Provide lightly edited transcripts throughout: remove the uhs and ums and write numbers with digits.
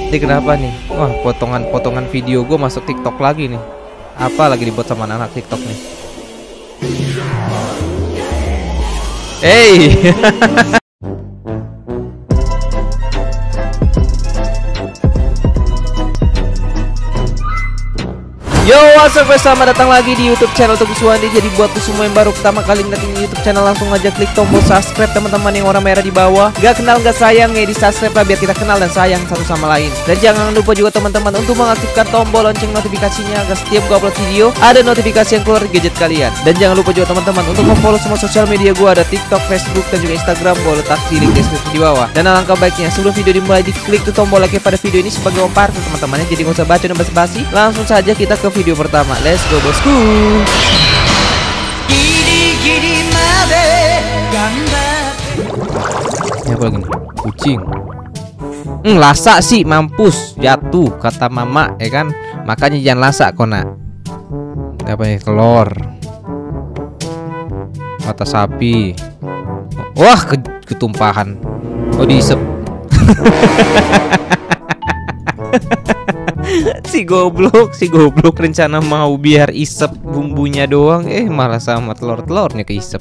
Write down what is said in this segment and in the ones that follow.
Ini kenapa nih? Wah, potongan video gue masuk TikTok lagi nih. Apa lagi dibuat sama anak TikTok nih? Hey. Yo, what's up guys, selamat datang lagi di YouTube channel Teguh Suwandi. Jadi buat tuh semua yang baru pertama kali ngeliatin YouTube channel, langsung aja klik tombol subscribe teman-teman yang warna merah di bawah. Gak kenal gak sayang ya, di subscribe lah biar kita kenal dan sayang satu sama lain. Dan jangan lupa juga teman-teman untuk mengaktifkan tombol lonceng notifikasinya agar setiap gua upload video ada notifikasi yang keluar di gadget kalian. Dan jangan lupa juga teman-teman untuk follow semua sosial media gua, ada TikTok, Facebook dan juga Instagram. Gua letak di link deskripsi di bawah. Dan alangkah baiknya sebelum video dimulai diklik tuh tombol like pada video ini sebagai wampar teman-temannya. Jadi gak usah baca dan basa-basi, langsung saja kita ke video pertama. Let's go bosku. Ini apa lagi nih? Kucing. Lasak sih, mampus, jatuh kata mama ya kan. Makanya jangan lasak kona. Apa nih? Telur. Mata sapi. Wah, ketumpahan. Oh, diisep. Si goblok rencana mau biar isep bumbunya doang, malah sama telur-telurnya keisep.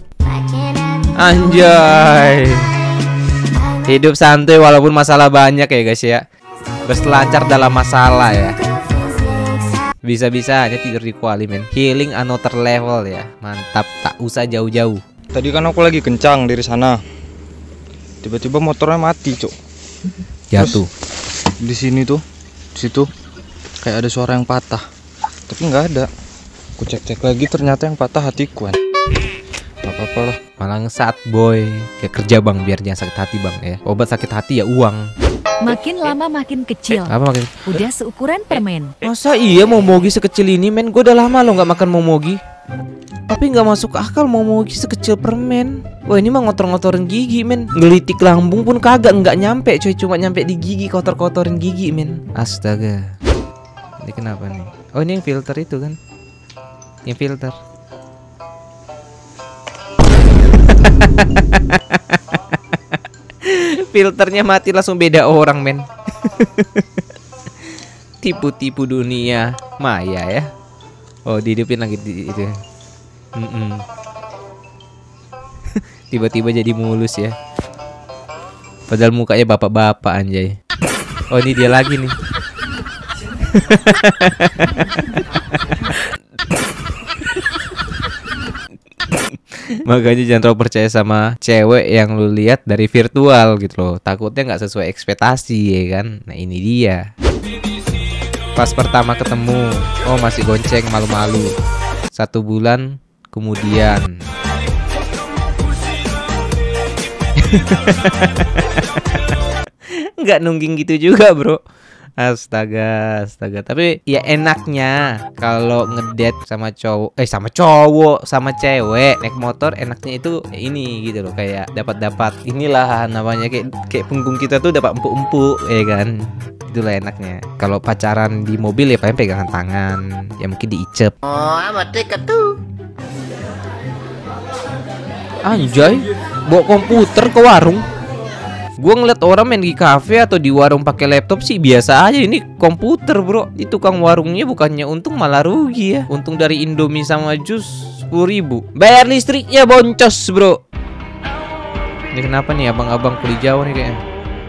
Anjay. Hidup santuy walaupun masalah banyak ya guys ya. Berselancar dalam masalah ya. Bisa-bisanya tidur di kuali men. Healing another level ya. Mantap, tak usah jauh-jauh. Tadi kan aku lagi kencang dari sana. Tiba-tiba motornya mati, Cuk. Jatuh. Terus, di sini tuh, di situ kayak ada suara yang patah, tapi nggak ada. Aku cek-cek lagi, ternyata yang patah hatiku kan. Gak apa-apa lah. Malah ngesat boy. Ya kerja bang, biar jangan sakit hati bang ya. Obat sakit hati ya uang. Makin lama makin kecil. Apa makin? Udah seukuran permen. Masa iya momogi sekecil ini men? Gue udah lama lo nggak makan momogi. Tapi nggak masuk akal momogi sekecil permen. Wah ini mah ngotor-ngotorin gigi men. Ngelitik lambung pun kagak, nggak nyampe coy. Cuma nyampe di gigi, kotor-kotorin gigi men. Astaga. Ini kenapa nih? Oh ini yang filter itu kan? Yang filter. Filternya mati langsung beda orang men. Tipu-tipu dunia maya ya. Oh dihidupin lagi itu. Tiba-tiba jadi mulus ya. Padahal mukanya bapak-bapak anjay. Oh ini dia lagi nih. Makanya jangan terlalu percaya sama cewek yang lu lihat dari virtual gitu loh. Takutnya nggak sesuai ekspektasi ya kan. Nah ini dia. Pas pertama ketemu, oh masih gonceng malu-malu. 1 bulan kemudian. Nggak nungging gitu juga bro. Astaga. Tapi ya enaknya kalau ngedate sama cowok, sama cewek naik motor, enaknya itu ini gitu loh, kayak dapat inilah namanya kayak punggung kita tuh dapat empuk-empuk ya kan. Itulah enaknya. Kalau pacaran di mobil ya paling pegangan tangan, ya mungkin diicep. Oh, amat dekat tuh. Anjay, bawa komputer ke warung. Gua ngeliat orang main di kafe atau di warung pakai laptop sih biasa aja. Ini komputer bro. Di tukang warungnya bukannya untung malah rugi ya. Untung dari Indomie sama jus 10.000. Bayar listriknya boncos bro. Ini kenapa nih abang-abang kuli Jawa nih kayaknya.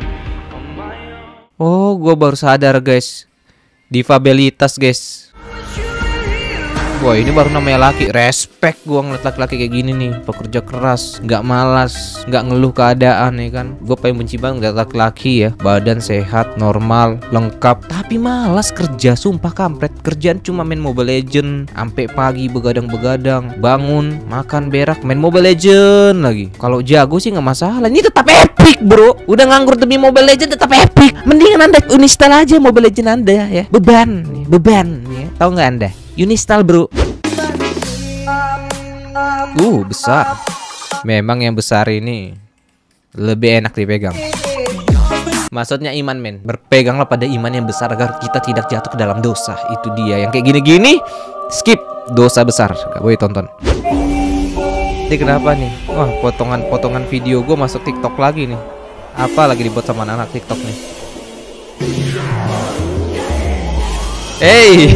Oh gua baru sadar guys. Difabilitas guys. Wah ini baru namanya laki. Respect gua ngeliat laki-laki kayak gini nih. Pekerja keras, nggak malas, nggak ngeluh keadaan ya kan. Gue paling benci banget ngeliat laki-laki ya. Badan sehat, normal, lengkap, tapi malas kerja. Sumpah kampret. Kerjaan cuma main Mobile Legend sampai pagi, begadang-begadang. Bangun, makan berak, main Mobile Legend lagi. Kalau jago sih nggak masalah. Ini tetap epic bro. Udah nganggur demi Mobile Legend tetap epic. Mendingan anda uninstall aja Mobile Legend anda ya. Beban ya. Tahu nggak anda? Uninstall bro. Besar. Memang yang besar ini lebih enak dipegang. Maksudnya iman men. Berpeganglah pada iman yang besar agar kita tidak jatuh ke dalam dosa. Itu dia. Yang kayak gini-gini skip. Dosa besar, gak boleh tonton. Ini kenapa nih? Wah potongan video gue masuk TikTok lagi nih. Apa lagi dibuat sama anak TikTok nih? Hey.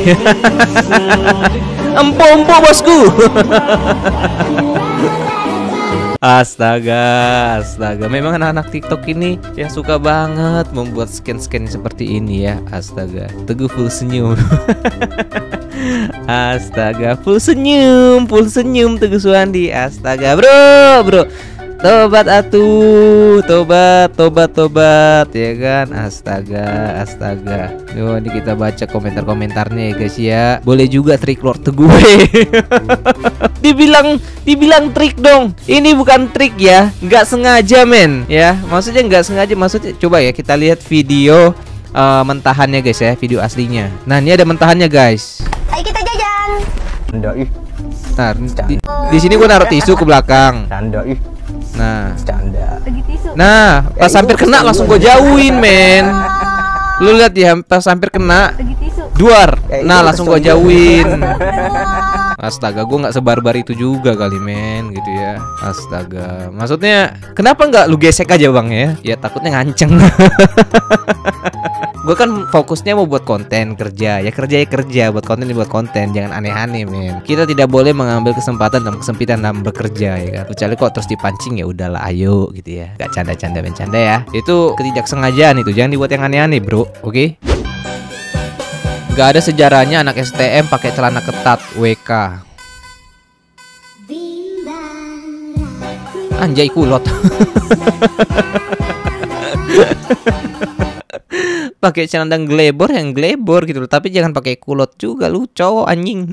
Empo bosku. Astaga. Memang anak-anak TikTok ini yang suka banget membuat scan-scan seperti ini ya. Astaga. Teguh full senyum. Astaga, full senyum Teguh Suwandi. Astaga, bro. Tobat atuh, tobat ya kan. Astaga. Yo, ini kita baca komentar-komentarnya ya guys ya. Boleh juga trik Lord Teguh. Dibilang trik dong. Ini bukan trik ya, nggak sengaja men ya. Maksudnya nggak sengaja, maksudnya coba ya kita lihat video mentahannya guys ya, video aslinya. Nah, ini ada mentahannya guys. Ayo kita jajan. Canda ih. Nah, di sini gue naruh tisu ke belakang. Canda ih. Nah, Canda. nah pas hampir kena langsung gue jauhin men. Lu lihat ya, pas hampir kena duar. Nah, langsung gue jauhin. Astaga, gue nggak sebarbar itu juga kali men gitu ya. Astaga, maksudnya kenapa nggak lu gesek aja bang ya? Ya takutnya nganceng. Gue kan fokusnya mau buat konten kerja, buat konten, jangan aneh-aneh men. Kita tidak boleh mengambil kesempatan dan kesempitan dalam bekerja ya kan. Kecuali kok terus dipancing ya udahlah ayo gitu ya. Gak canda-canda ya. Itu ketidaksengajaan itu, jangan dibuat yang aneh-aneh bro, oke? Gak ada sejarahnya anak STM pakai celana ketat WK. Anjay kulot. Pakai celana glebor yang glebor gitu loh, tapi jangan pakai kulot juga lu cowok anjing.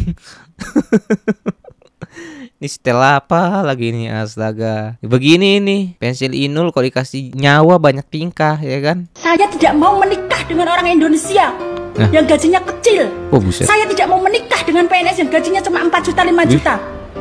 Ini setel apa lagi nih, astaga. Begini nih, pensil inul kok dikasih nyawa banyak tingkah ya kan. Saya tidak mau menikah dengan orang Indonesia yang gajinya kecil. Oh, buset. Saya tidak mau menikah dengan PNS yang gajinya cuma 4 juta 5 juta.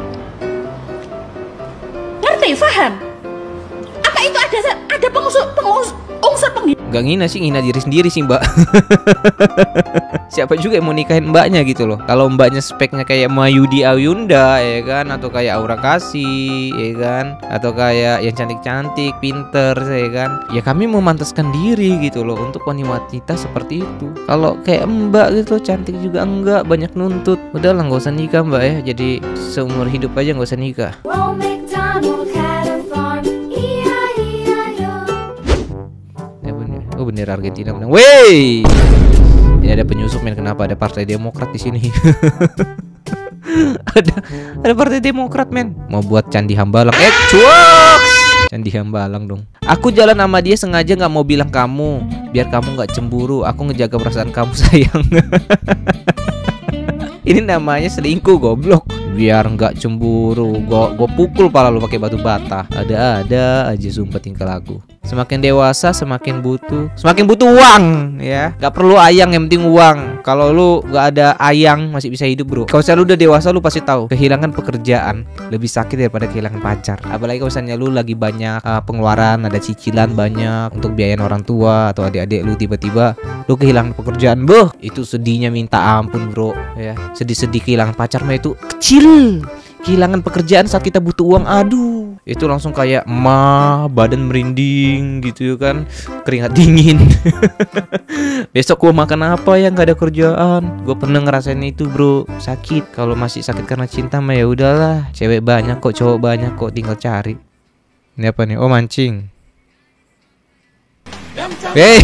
Ngerti, paham? Apa itu ada unsur penghina? Gak ngina sih, ngina diri sendiri sih mbak. Siapa juga yang mau nikahin mbaknya gitu loh. Kalau mbaknya speknya kayak Mayudi Ayunda ya kan, atau kayak Aura Kasih ya kan, atau kayak yang cantik-cantik, pinter ya kan, ya kami memantaskan diri gitu loh untuk wanita seperti itu. Kalau kayak mbak gitu cantik juga enggak, banyak nuntut, udah lah nggak usah nikah mbak ya. Jadi seumur hidup aja nggak usah nikah. Oh bener, Argentina menang. Wey, ini ada penyusup men. Kenapa ada Partai Demokrat di sini? ada Partai Demokrat men. Mau buat Candi Hambalang. Cuaks. Candi Hambalang dong. Aku jalan sama dia sengaja nggak mau bilang kamu, biar kamu nggak cemburu. Aku ngejaga perasaan kamu sayang. Ini namanya selingkuh goblok. Biar nggak cemburu, gue pukul pala lu pakai batu bata. Ada aja sumpah tingkah laku. Semakin dewasa semakin butuh uang ya. Gak perlu ayang, yang penting uang. Kalau lu gak ada ayang masih bisa hidup bro. Kalau misalnya lu udah dewasa lu pasti tahu kehilangan pekerjaan lebih sakit daripada kehilangan pacar. Apalagi kalau misalnya lu lagi banyak pengeluaran, ada cicilan banyak untuk biayain orang tua atau adik-adik lu, tiba-tiba lu kehilangan pekerjaan. Boh, itu sedihnya minta ampun bro ya. Sedih-sedih kehilangan pacar mah itu kecil. Kehilangan pekerjaan saat kita butuh uang, aduh, itu langsung kayak badan merinding gitu kan, keringat dingin. Besok gua makan apa ya, nggak ada kerjaan. Gue pernah ngerasain itu bro, sakit. Kalau masih sakit karena cinta mah ya udahlah, cewek banyak kok, cowok banyak kok, tinggal cari. Ini apa nih? Oh mancing. Hey.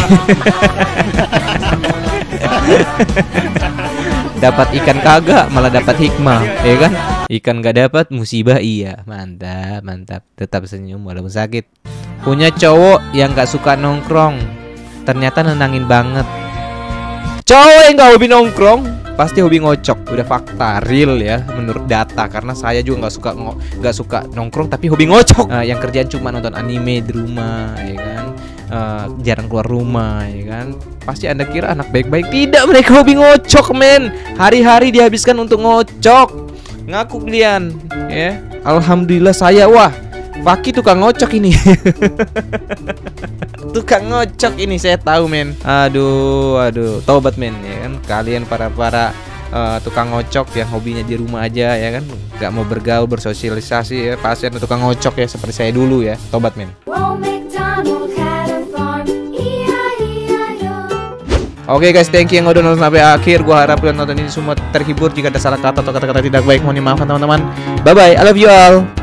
Dapat ikan kagak, malah dapat hikmah, ya kan? Ikan gak dapat, musibah iya. Mantap. Tetap senyum walaupun sakit. Punya cowok yang gak suka nongkrong, ternyata nenangin banget. Cowok yang gak hobi nongkrong pasti hobi ngocok. Udah fakta real ya, menurut data. Karena saya juga gak suka nongkrong tapi hobi ngocok. Yang kerjaan cuma nonton anime di rumah, ya kan? Jarang keluar rumah ya kan. Pasti Anda kira anak baik-baik. Tidak, mereka hobi ngocok men. Hari-hari dihabiskan untuk ngocok. Ngaku kalian ya. Alhamdulillah saya, wah Fakih tukang ngocok ini. Tukang ngocok ini saya tahu men. Aduh tobat men ya kan. Kalian para tukang ngocok yang hobinya di rumah aja ya kan, gak mau bergaul, bersosialisasi ya, pasien tukang ngocok ya seperti saya dulu ya. Tobat men. Oke guys, thank you yang udah nonton sampai akhir. Gua harap kalian nonton ini semua terhibur. Jika ada salah kata atau kata-kata tidak baik, mohon dimaafkan teman-teman. Bye bye, I love you all.